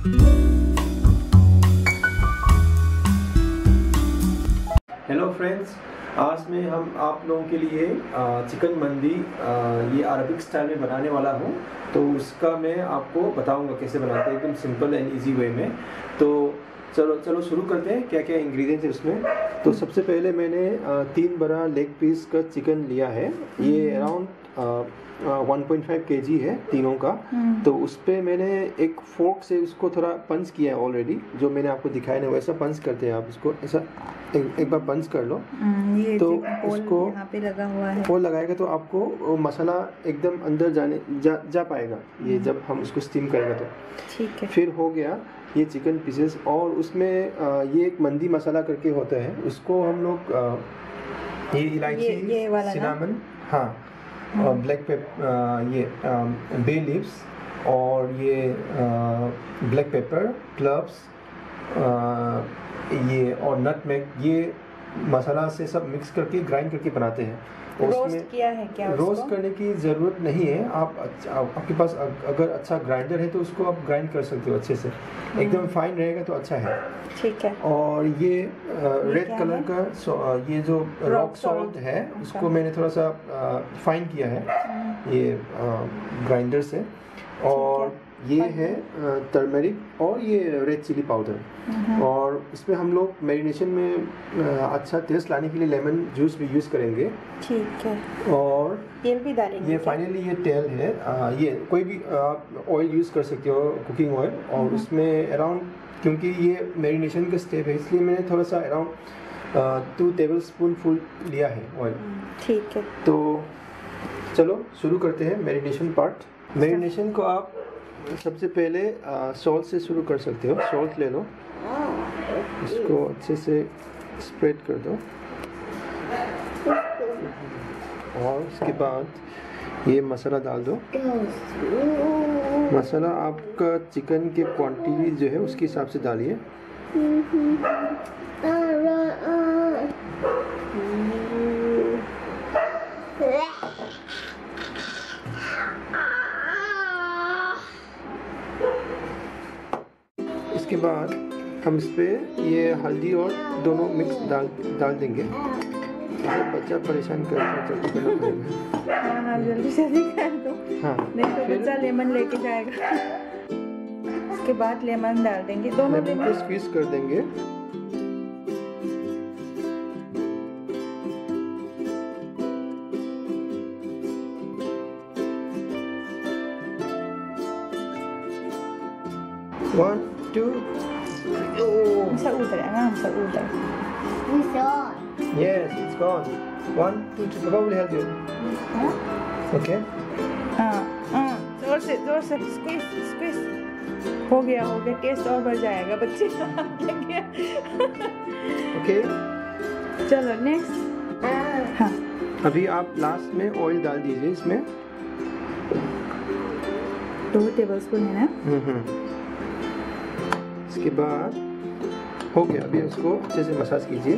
Hello friends, आज मैं हम आप लोगों के लिए चिकन मंदी ये अरबिक स्टाइल में बनाने वाला हूँ। तो उसका मैं आपको बताऊँगा कैसे बनाते हैं, एकदम सिंपल एंड इजी वे में। तो चलो शुरू करते हैं। क्या क्या इंग्रेडिएंट्स है उसमें। तो सबसे पहले मैंने 3 बड़ा लेग पीस का चिकन लिया है। ये अराउंड 1.5 kg है तीनों का। तो उस पर मैंने एक फोर्क से उसको थोड़ा पंच किया है ऑलरेडी, जो मैंने आपको दिखाया ना वैसा पंच करते हैं आप इसको। ऐसा एक बार पंच कर लो। ये तो उसको यहाँ पे लगा हुआ है। वो लगाएगा तो आपको मसाला एकदम अंदर जा पाएगा ये, जब हम उसको स्टीम करेगा तो। ठीक है। फिर हो गया ये चिकन पीसेस, और उसमें ये एक मंदी मसाला करके होता है, उसको हम लोग ये इलायची, सिनामन, हाँ, और ब्लैक पेपर, ये बे लीव्स, और ये ब्लैक पेपर, क्लव्स, ये और नटमेग, ये मसाला से सब मिक्स करके ग्राइंड करके बनाते हैं। रोस्ट किया है क्या? रोस्ट करने की ज़रूरत नहीं है। आपके पास अगर अच्छा ग्राइंडर है तो उसको आप ग्राइंड कर सकते हो अच्छे से, एकदम फाइन रहेगा तो अच्छा है। ठीक है। और ये रेड कलर का ये जो रॉक सॉल्ट है, उसको मैंने थोड़ा सा फाइन किया है ये ग्राइंडर से। और ये है टर्मरिक, और ये रेड चिली पाउडर। और इसमें हम लोग मैरिनेशन में अच्छा टेस्ट लाने के लिए लेमन जूस भी यूज़ करेंगे। ठीक है। और तेल भी डालेंगे। ये फाइनली ये तेल है, ये कोई भी आप ऑयल यूज़ कर सकते हो, कुकिंग ऑयल। और उसमें अराउंड, क्योंकि ये मैरिनेशन का स्टेप है, इसलिए मैंने थोड़ा सा अराउंड 2 टेबलस्पून फुल लिया है ऑयल। ठीक है। तो चलो शुरू करते हैं मैरिनेशन पार्ट। मैरिनेशन को आप सबसे पहले सॉल्ट से शुरू कर सकते हो। सॉल्ट ले लो, इसको अच्छे से स्प्रेड कर दो, और उसके बाद ये मसाला डाल दो। मसाला आपका चिकन के क्वांटिटी जो है उसके हिसाब से डालिए। इसके बाद हम इस पे ये हल्दी और दोनों मिक्स डाल देंगे। बच्चा परेशान जल्दी करना पड़ेगा। हाँ, जल्दी कर दो। हाँ, देखो बच्चा लेमन लेके जाएगा। इसके बाद लेमन डाल देंगे, दोनों लेमन को स्क्वीज कर देंगे। One, two, bisa udara, bisa udara. Yes, it's gone. 1, 2, 3. Papa will help you. Okay. जोर से स्क्वीज। हो गया। टेस्ट और बढ़ जाएगा बच्चे का। ओके, चलो नेक्स्ट। हाँ, अभी आप लास्ट में ऑयल डाल दीजिए इसमें। 2 टेबलस्पून है ना। इसके बाद हो गया। अभी उसको अच्छे से मसाज कीजिए।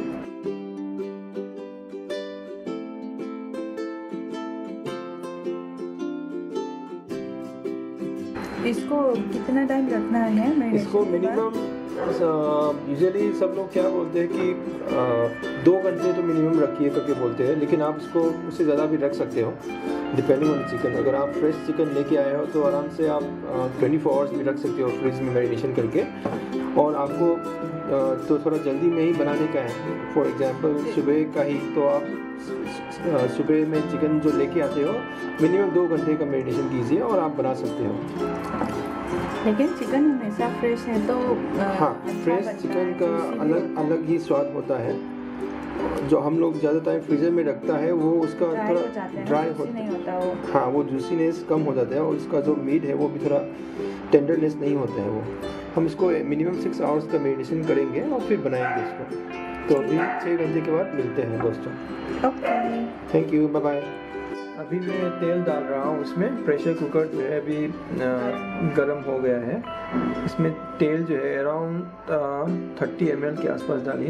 इसको कितना टाइम रखना है? इसको मिनिमम यूजुअली सब लोग क्या बोलते हैं कि 2 घंटे तो मिनिमम रखिए करके बोलते हैं, लेकिन आप इसको उससे ज़्यादा भी रख सकते हो डिपेंडिंग ऑन चिकन। अगर आप फ्रेश चिकन लेके आए हो तो आराम से आप 24 आवर्स भी रख सकते हो फ्रिज में मैरिनेशन करके। और आपको तो थोड़ा जल्दी में ही बनाने का है, फॉर एग्जांपल सुबह का ही, तो आप सुबह में चिकन जो लेके आते हो मिनिमम 2 घंटे का मैरिनेशन कीजिए और आप बना सकते हो। लेकिन चिकन हमेशा फ्रेश है तो हाँ, फ्रेश चिकन का अलग ही स्वाद होता है। जो हम लोग ज़्यादा टाइम फ्रीजर में रखता है वो उसका थोड़ा ड्राई होता है। हाँ, वो जूसीनेस कम हो जाता है, और उसका जो मीट है वो भी थोड़ा टेंडरनेस नहीं होता है वो। हम इसको मिनिमम 6 आवर्स का मैरिनेशन करेंगे और फिर बनाएंगे इसको। तो अभी 6 घंटे के बाद मिलते हैं दोस्तों। Okay, thank you, bye bye. अभी मैं तेल डाल रहा हूँ उसमें। प्रेशर कुकर जो है अभी गर्म हो गया है। इसमें तेल जो है अराउंड 30 ml के आसपास डालिए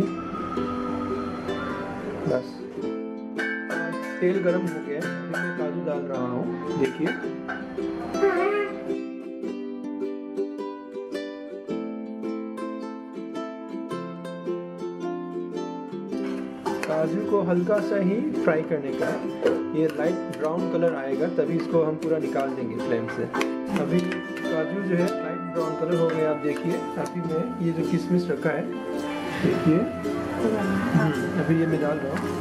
बस। तेल गर्म हो गया है। अभी मैं काजू डाल रहा हूँ, देखिए। काजू को हल्का सा ही फ्राई करने का, ये लाइट ब्राउन कलर आएगा तभी इसको हम पूरा निकाल देंगे फ्लेम से। अभी काजू जो है लाइट ब्राउन कलर हो गया, आप देखिए। अभी मैं ये जो किशमिश रखा है देखिए, अभी ये मैं डाल रहा हूँ।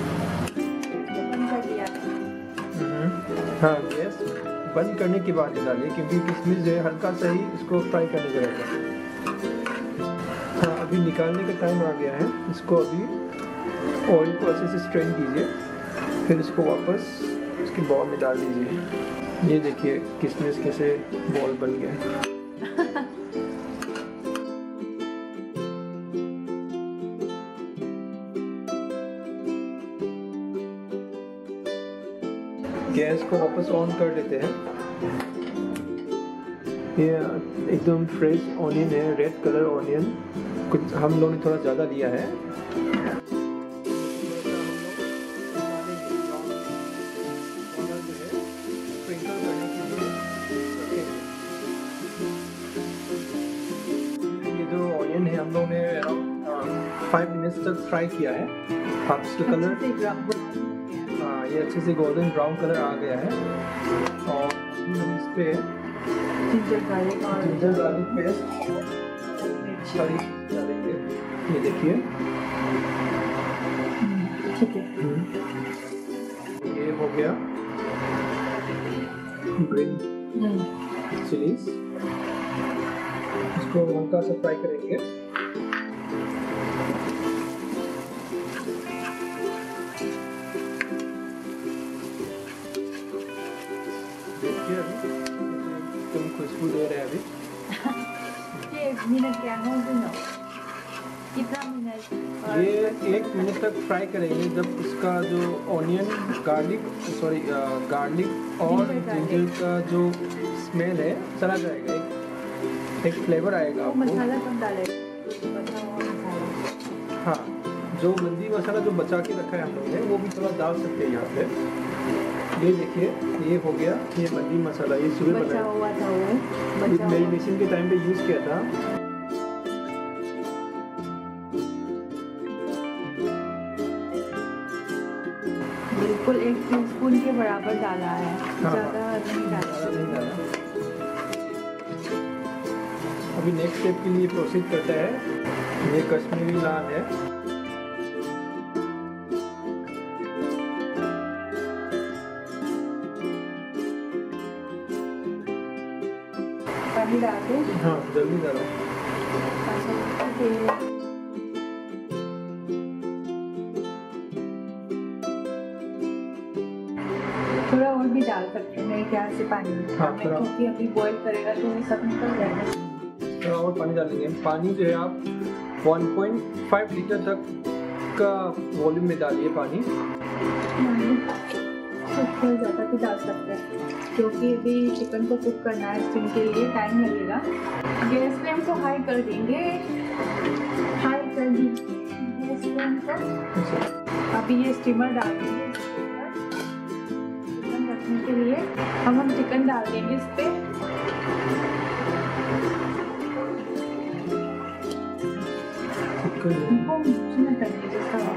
हाँ, गैस बंद करने के बाद डालिए क्योंकि किशमिश जो है हल्का सा ही इसको फ्राई करने का रहता है। हाँ, अभी निकालने का टाइम आ गया है। इसको अभी ऑयल को अच्छे से स्ट्रेन कीजिए, फिर इसको वापस इसके बॉल में डाल दीजिए। ये देखिए किशमिश कैसे बॉल बन गया। गैस को वापस ऑन कर देते हैं। ये एकदम फ्रेश ऑनियन है, रेड कलर ऑनियन, कुछ हम लोगों ने थोड़ा ज़्यादा लिया है। ये जो ऑनियन है हम लोगों ने अराउंड 5 मिनट्स तक फ्राई किया है। आप इसका कलर, हाँ, ये अच्छे से गोल्डन ब्राउन कलर आ गया है। और हम इस पे जिंजर गार्लिक पेस्ट सारी डालेंगे। ये देखिए, ठीक है। ये हो गया ग्रीन चिलीज, इसको हल्का सा फ्राई करेंगे। देखिए तुम खुशबू दे रहे हैं अभी। ये मिनट क्या है? कितना मिनट? ये 1 मिनट तक फ्राई करेंगे, जब इसका जो ऑनियन गार्लिक और जिंजर का जो स्मेल है चला जाएगा, एक फ्लेवर आएगा आपको। मसाला कब डालेगा? हाँ, जो मंदी मसाला जो बचा के रखा है हम लोगों ने वो भी थोड़ा डाल सकते हैं यहाँ पे। ये देखिए, ये हो गया, ये मंदी मसाला, ये सुबह बचा हुआ था वो, मैरिनेशन के टाइम पे यूज़ किया था। बिल्कुल 1 टीस्पून के बराबर डाला है, ज़्यादा नहीं डाला। अभी नेक्स्ट स्टेप के लिए प्रोसीड करते हैं। ये कश्मीरी लाल है, पानी डाल दो। हाँ जल्दी डालो। थोड़ा और भी डाल सकते हैं मेरे ख्याल से पानी, क्योंकि अभी बॉईल करेगा तो वो सब निकल जाएगा। थोड़ा और पानी डालेंगे। पानी जो है आप 1.5 लीटर तक का वॉल्यूम में डालिए पानी। थोड़ा ज़्यादा भी डाल सकते हैं क्योंकि अभी चिकन को कुक करना है, स्टीम के लिए टाइम लगेगा। गैस फ्लेम को हाई कर देंगे, गैस फ्लेम को। अभी ये स्टीमर डाल देंगे चिकन रखने के लिए। हम चिकन डाल देंगे इस पे। इनको मिक्स में करेंगे जैसा।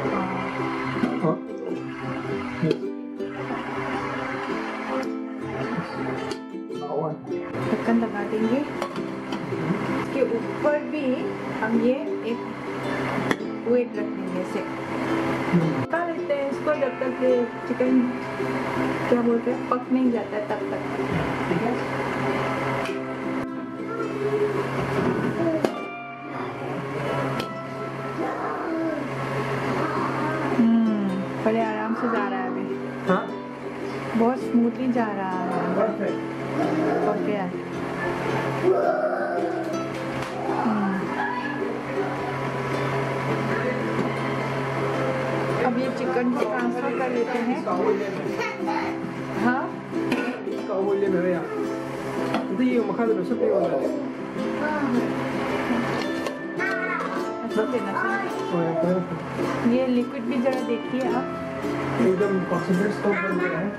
ढक्कन लगा देंगे। इसके ऊपर भी हम ये एक वेट रख देंगे, ऐसे पका लेते हैं इसको जब तक ये चिकन क्या बोलते हैं पक नहीं जाता है तब तक। ठीक है, बड़े आराम से जा रहा है अभी। हाँ, बहुत स्मूथली जा रहा है। ओके, अब ये चिकन को ट्रांसफर कर लेते हैं। हाँ, ये लिक्विड भी जरा देखिए आप, एकदम कॉन्सेंट्रेट स्टॉक बन गया है।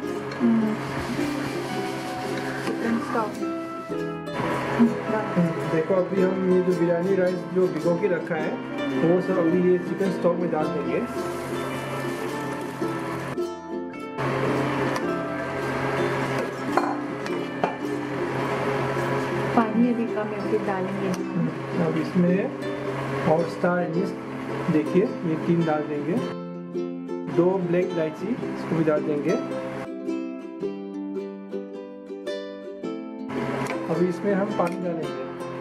चिकन स्टॉक देखो, अभी हम ये जो बिरयानी राइस जो भिगो के रखा है वो सब अभी ये चिकन स्टॉक में डाल देंगे। पानी अभी कम है, फिर डालेंगे। अब इसमें हॉट स्टार एनिस देखिए ये 3 डाल देंगे, 2 ब्लैक इलायची इसको भी डाल देंगे। अभी इसमें हम पानी डालेंगे।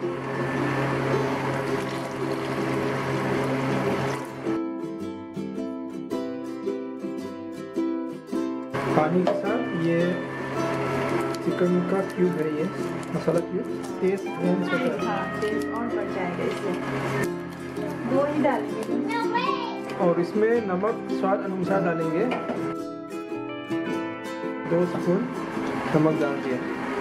पानी के साथ ये चिकन का क्यूब है, ये मसाला क्यूब, टेस्ट टेस्ट और बढ़ जाएगा इससे। 2 ही डालेंगे और इसमें नमक स्वाद अनुसार डालेंगे, 2 स्पून नमक डाल दिया।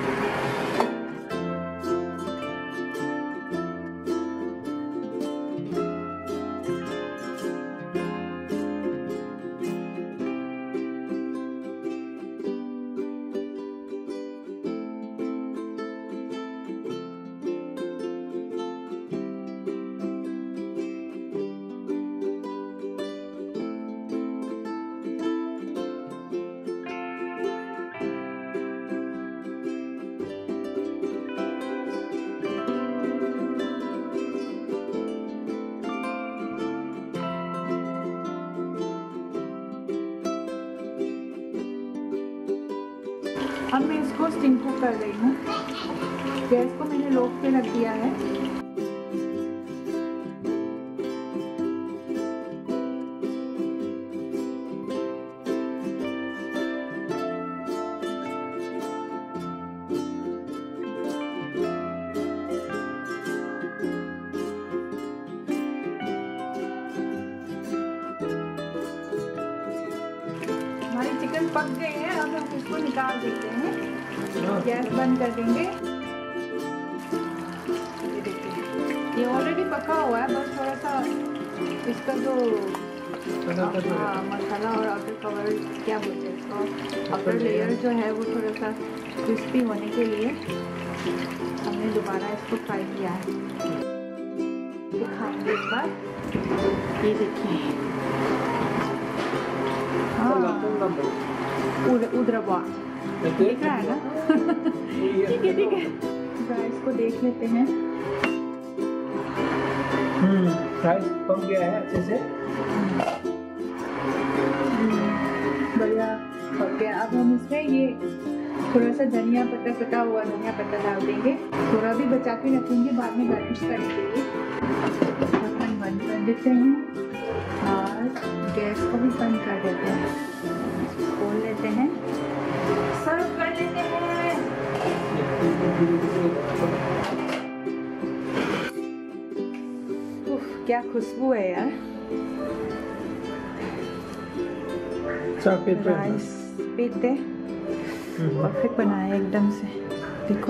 अब मैं इसको स्टीम कुक कर रही हूँ। गैस को मैंने लो पे रख दिया है। हमारी चिकन पक गई है, अब हम इसको निकाल देते हैं। गैस बंद कर देंगे। ये देखिए ये ऑलरेडी पका हुआ है, बस थोड़ा सा इसका जो मसाला और आउटर कवर क्या बोलते हैं इसको, आउटर लेयर जो है वो थोड़ा सा क्रिस्पी होने के लिए हमने दोबारा इसको फ्राई किया है। दिखाएंगे एक बार, ये देखिए उद्रवा दिख रहा है ना। ठीक है ठीक है, राइस को देख लेते हैं। राइस पक गया है अच्छे से, बढ़िया पक गया। अब हम इसमें ये थोड़ा सा धनिया पत्ता, कटा हुआ धनिया पत्ता डाल देंगे। थोड़ा भी बचा के रखेंगे, बाद में गार्निश करने के लिए। ढक्कन बंद कर देते हैं और गैस को भी बंद कर देते हैं। खोल लेते हैं, सर्व कर लेते हैं। क्या खुशबू है यार। राइस पीते परफेक्ट बनाया एकदम से, देखो।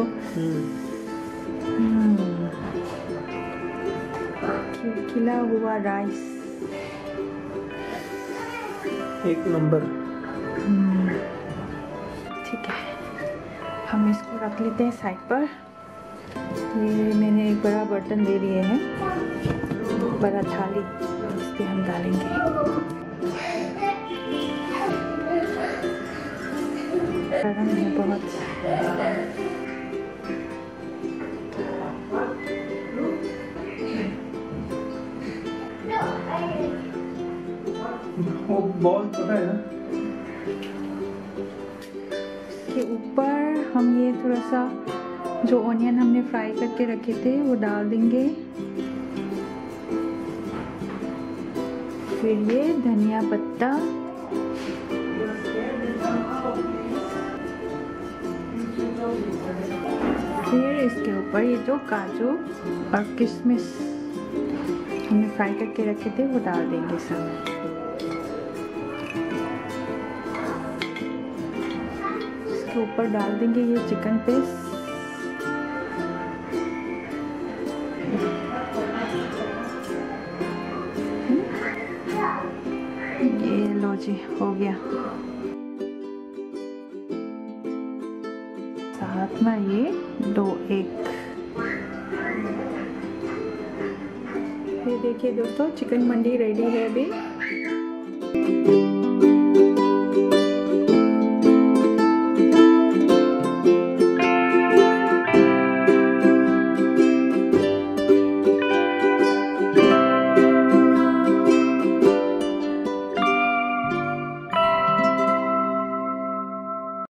खिला हुआ राइस एक नंबर। ठीक है, हम इसको रख लेते हैं साइड पर। ये मैंने एक बड़ा बर्तन ले लिए हैं, बड़ा थाली, इस पे हम डालेंगे। गरम है बहुत। वो बहुत छोटा है ना। के ऊपर हम ये थोड़ा सा जो ऑनियन हमने फ्राई करके रखे थे वो डाल देंगे। फिर ये धनिया पत्ता, फिर इसके ऊपर ये जो काजू और किशमिश हमने फ्राई करके रखे थे वो डाल देंगे सब। इसके ऊपर डाल देंगे ये चिकन पीस। ये लो जी, हो गया। साथ में ये 2 एग। ये देखिए दोस्तों, चिकन मंडी रेडी है अभी।